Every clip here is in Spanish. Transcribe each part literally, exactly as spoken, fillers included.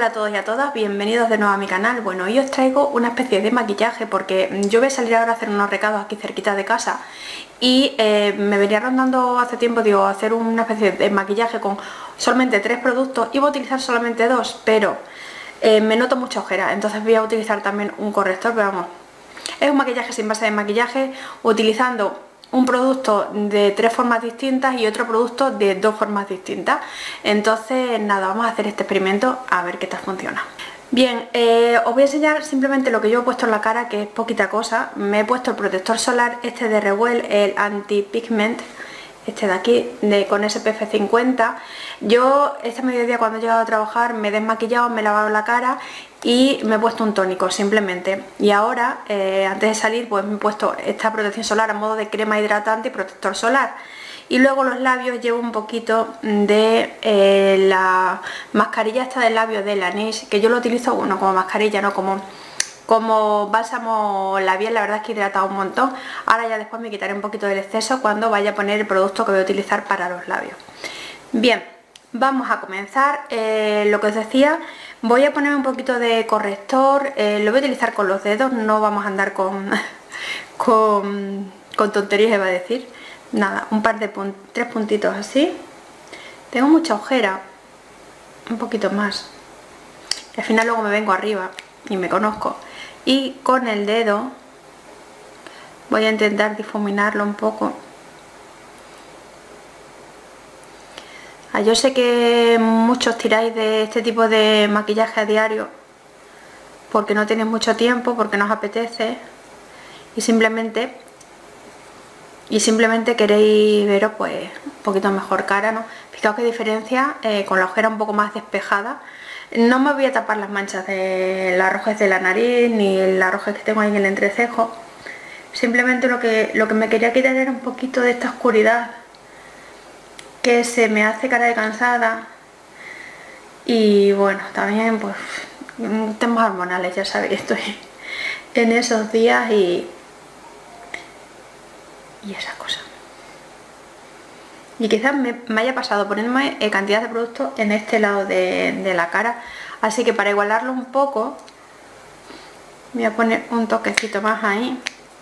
Hola a todos y a todas, bienvenidos de nuevo a mi canal. Bueno, hoy os traigo una especie de maquillaje porque yo voy a salir ahora a hacer unos recados aquí cerquita de casa y eh, me venía rondando hace tiempo, digo, hacer una especie de maquillaje con solamente tres productos y voy a utilizar solamente dos, pero eh, me noto mucha ojera, entonces voy a utilizar también un corrector, pero vamos, es un maquillaje sin base de maquillaje utilizando un producto de tres formas distintas y otro producto de dos formas distintas. Entonces nada, vamos a hacer este experimento a ver qué tal funciona. Bien, eh, os voy a enseñar simplemente lo que yo he puesto en la cara, que es poquita cosa. Me he puesto el protector solar este de Rewell, el Anti-Pigment, este de aquí, de, con S P F cincuenta. Yo este mediodía cuando he llegado a trabajar me he desmaquillado, me he lavado la cara y me he puesto un tónico simplemente. Y ahora, eh, antes de salir, pues me he puesto esta protección solar a modo de crema hidratante y protector solar. Y luego los labios llevo un poquito de eh, la mascarilla esta de labios de Laneige, que yo lo utilizo, bueno, como mascarilla, no como... como bálsamo labial. La verdad es que he hidratado un montón. Ahora ya después me quitaré un poquito del exceso cuando vaya a poner el producto que voy a utilizar para los labios. Bien, vamos a comenzar. Eh, lo que os decía, voy a poner un poquito de corrector, eh, lo voy a utilizar con los dedos, no vamos a andar con, con, con tonterías, iba a decir. Nada, un par de punt tres puntitos así. Tengo mucha ojera, un poquito más. Y al final luego me vengo arriba y me conozco. Y con el dedo voy a intentar difuminarlo un poco. Ah, yo sé que muchos tiráis de este tipo de maquillaje a diario porque no tenéis mucho tiempo, porque no os apetece y simplemente y simplemente queréis veros pues un poquito mejor cara, ¿no? Fijaos qué diferencia, eh, con la ojera un poco más despejada. No me voy a tapar las manchas de la rojez de la nariz ni la rojez que tengo ahí en el entrecejo. Simplemente lo que, lo que me quería quitar era un poquito de esta oscuridad que se me hace cara de cansada. Y bueno, también pues temas hormonales, ya sabéis, estoy en esos días y, y esas cosas. Y quizás me, me haya pasado ponerme eh, cantidad de productos en este lado de, de la cara, así que para igualarlo un poco voy a poner un toquecito más ahí.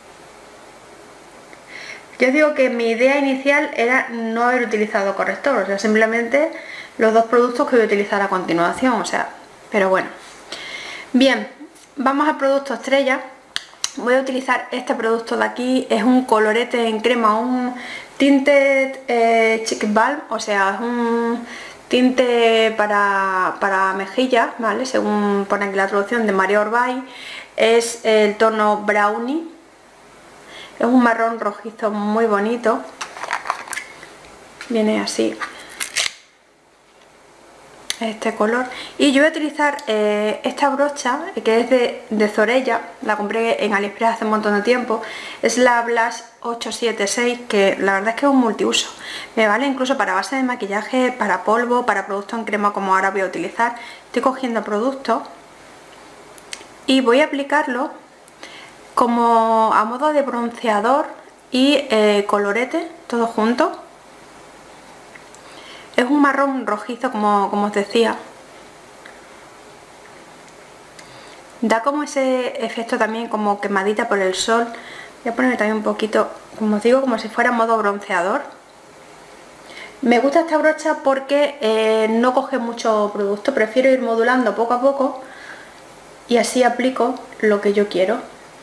Yo digo que mi idea inicial era no haber utilizado corrector, o sea, simplemente los dos productos que voy a utilizar a continuación, o sea, pero bueno. Bien, vamos al producto estrella. Voy a utilizar este producto de aquí, es un colorete en crema, un Tinted eh, Cheek Balm, o sea, es un tinte para, para mejillas, ¿vale? Según pone aquí la traducción de María Orbay, es el tono Brownie, es un marrón rojizo muy bonito, viene así, este color. Y yo voy a utilizar eh, esta brocha que es de, de Zorella, la compré en AliExpress hace un montón de tiempo, es la Blush ocho siete seis, que la verdad es que es un multiuso, me vale incluso para base de maquillaje, para polvo, para productos en crema como ahora voy a utilizar. Estoy cogiendo productos y voy a aplicarlo como a modo de bronceador y eh, colorete, todo junto. Es un marrón rojizo, como, como os decía. Da como ese efecto también como quemadita por el sol. Voy a poner también un poquito, como os digo, como si fuera modo bronceador. Me gusta esta brocha porque eh, no coge mucho producto. Prefiero ir modulando poco a poco y así aplico lo que yo quiero.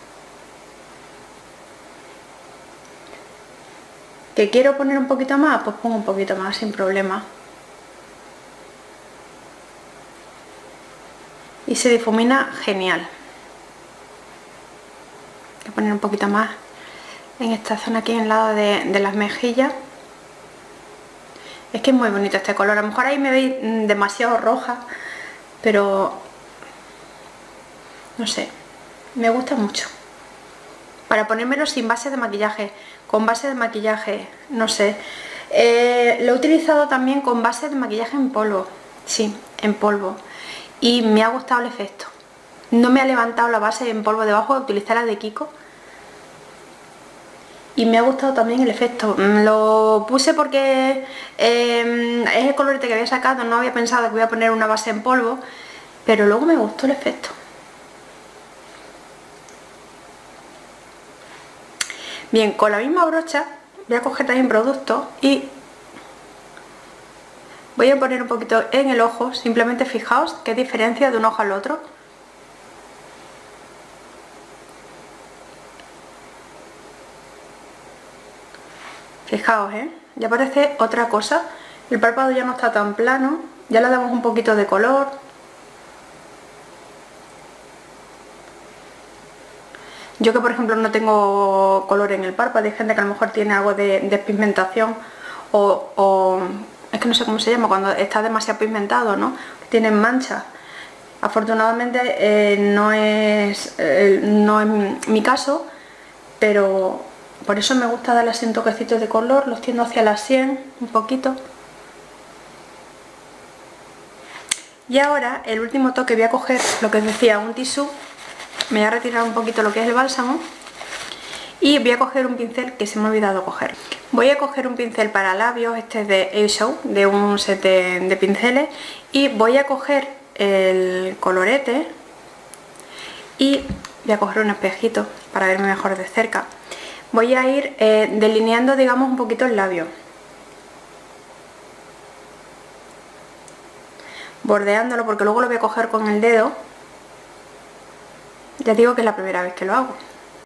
¿Que quiero poner un poquito más? Pues pongo un poquito más sin problema. Y se difumina genial. Voy a poner un poquito más en esta zona aquí en el lado de, de las mejillas. Es que es muy bonito este color. A lo mejor ahí me veis demasiado roja, pero no sé, me gusta mucho. Para ponérmelo sin base de maquillaje, con base de maquillaje, no sé. Eh, lo he utilizado también con base de maquillaje en polvo, sí, en polvo. Y me ha gustado el efecto. No me ha levantado la base en polvo debajo, de utilizar la de Kiko. Y me ha gustado también el efecto. Lo puse porque eh, es el colorete que había sacado, no había pensado que voy a poner una base en polvo. pero luego me gustó el efecto. Bien, con la misma brocha voy a coger también producto y voy a poner un poquito en el ojo. Simplemente fijaos qué diferencia de un ojo al otro. Fijaos, ¿eh? Ya parece otra cosa. El párpado ya no está tan plano, ya le damos un poquito de color. Yo que por ejemplo no tengo color en el párpado, hay gente que a lo mejor tiene algo de despigmentación o, o es que no sé cómo se llama, cuando está demasiado pigmentado, ¿no? Tienen manchas. Afortunadamente eh, no, es, eh, no es mi caso, pero por eso me gusta darle así un toquecito de color, los tiendo hacia la sien un poquito. Y ahora el último toque voy a coger lo que os decía, un tisú. Me voy a retirar un poquito lo que es el bálsamo y voy a coger un pincel que se me ha olvidado coger. Voy a coger un pincel para labios, este es de Airshot, de un set de, de pinceles, y voy a coger el colorete y voy a coger un espejito para verme mejor de cerca. Voy a ir eh, delineando, digamos, un poquito el labio, bordeándolo, porque luego lo voy a coger con el dedo. Ya digo que es la primera vez que lo hago.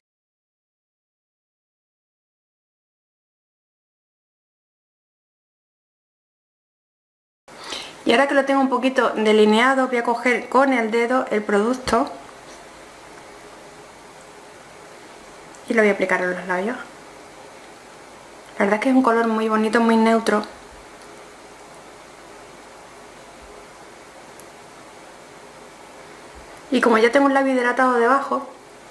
Y ahora que lo tengo un poquito delineado, voy a coger con el dedo el producto y lo voy a aplicar en los labios. La verdad es que es un color muy bonito, muy neutro. Y como ya tengo un labio hidratado debajo,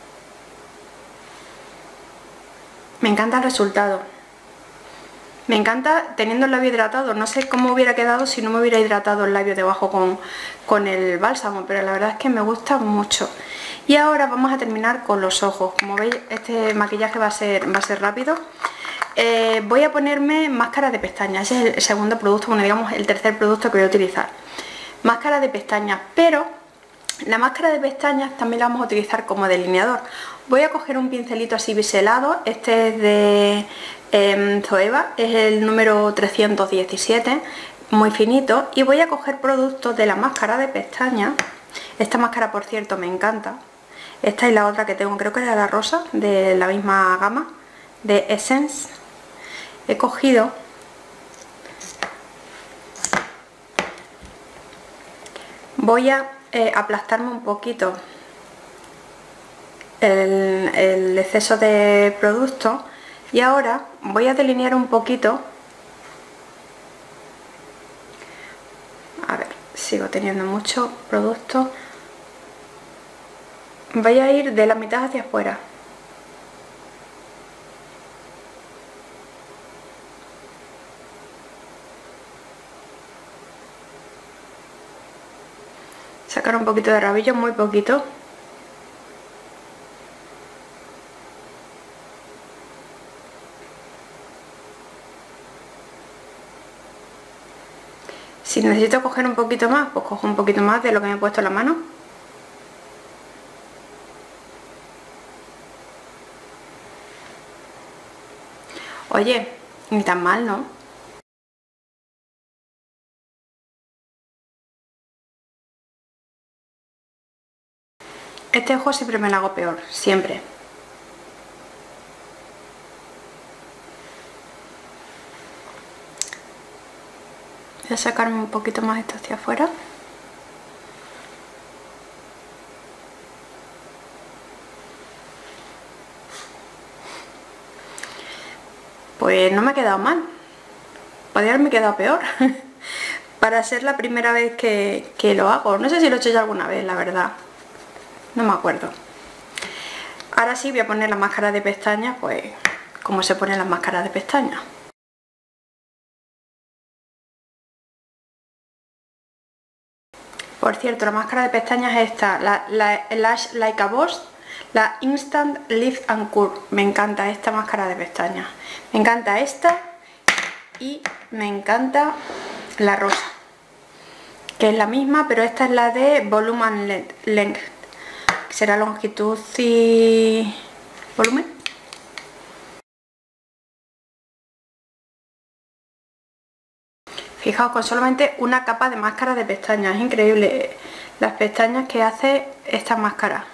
me encanta el resultado. Me encanta teniendo el labio hidratado. No sé cómo hubiera quedado si no me hubiera hidratado el labio debajo con, con el bálsamo, pero la verdad es que me gusta mucho. Y ahora vamos a terminar con los ojos. Como veis, este maquillaje va a ser, va a ser rápido. Eh, voy a ponerme máscara de pestañas. Ese es el segundo producto, bueno, digamos el tercer producto que voy a utilizar. Máscara de pestañas, pero la máscara de pestañas también la vamos a utilizar como delineador. Voy a coger un pincelito así biselado, este es de eh, Zoeva, es el número trescientos diecisiete, muy finito, y voy a coger productos de la máscara de pestañas. Esta máscara, por cierto, me encanta. Esta y la otra que tengo, creo que era la rosa, de la misma gama, de Essence. He cogido voy a Eh, aplastarme un poquito el, el exceso de producto y ahora voy a delinear un poquito. A ver, sigo teniendo mucho producto. Voy a ir de la mitad hacia afuera. Sacar un poquito de rabillo, muy poquito. Si necesito coger un poquito más, pues cojo un poquito más de lo que me he puesto en la mano. Oye, ni tan mal, ¿no? Este ojo siempre me lo hago peor, siempre. Voy a sacarme un poquito más esto hacia afuera. Pues no me ha quedado mal. Podría haberme quedado peor. Para ser la primera vez que, que lo hago. No sé si lo he hecho ya alguna vez, la verdad. No me acuerdo. Ahora sí voy a poner la máscara de pestañas, pues como se ponen las máscaras de pestañas. Por cierto, la máscara de pestañas es esta, la, la Lash Like a Boss, la Instant Lift and Curl. Me encanta esta máscara de pestañas. Me encanta esta y me encanta la rosa, que es la misma, pero esta es la de Volume and Length, que será longitud y volumen. Fijaos, con solamente una capa de máscara de pestañas, es increíble las pestañas que hace esta máscara.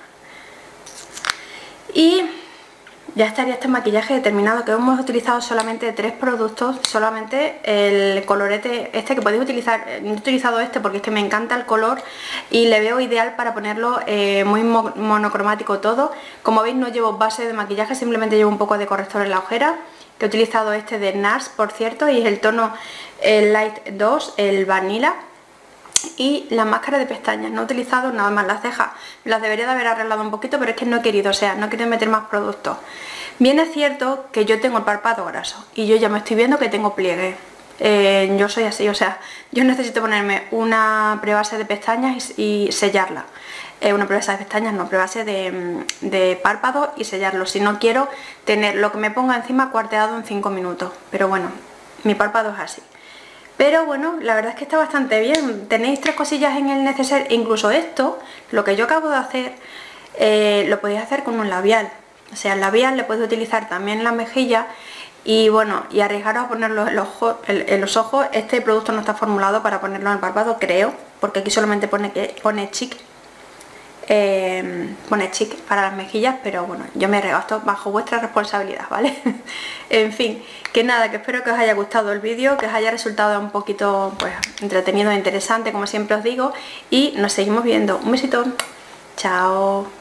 Y ya estaría este maquillaje terminado, que hemos utilizado solamente tres productos, solamente el colorete este que podéis utilizar. He utilizado este porque es que me encanta el color y le veo ideal para ponerlo eh, muy mo monocromático todo. Como veis, no llevo base de maquillaje, simplemente llevo un poco de corrector en la ojera, que he utilizado este de NARS, por cierto, y es el tono el Light dos, el Vanilla. Y la máscara de pestañas, no he utilizado nada más. Las cejas las debería de haber arreglado un poquito, pero es que no he querido, o sea, no he querido meter más productos. Bien es cierto que yo tengo el párpado graso y yo ya me estoy viendo que tengo pliegue. Eh, yo soy así, o sea, yo necesito ponerme una prebase de pestañas y, y sellarla. Eh, una prebase de pestañas, no, prebase de, de párpado y sellarlo. Si no quiero tener lo que me ponga encima cuarteado en cinco minutos. Pero bueno, mi párpado es así. Pero bueno, la verdad es que está bastante bien. Tenéis tres cosillas en el neceser, incluso esto, lo que yo acabo de hacer, eh, lo podéis hacer con un labial. O sea, el labial le podéis utilizar también en la mejilla y bueno, y arriesgaros a ponerlo en los, en los ojos. Este producto no está formulado para ponerlo en el párpado, creo, porque aquí solamente pone que pone chic. Eh, pone chic para las mejillas, pero bueno, yo me arriesgo esto bajo vuestra responsabilidad, ¿vale? En fin, que nada, que espero que os haya gustado el vídeo, que os haya resultado un poquito pues entretenido e interesante, como siempre os digo, y nos seguimos viendo. Un besito, chao.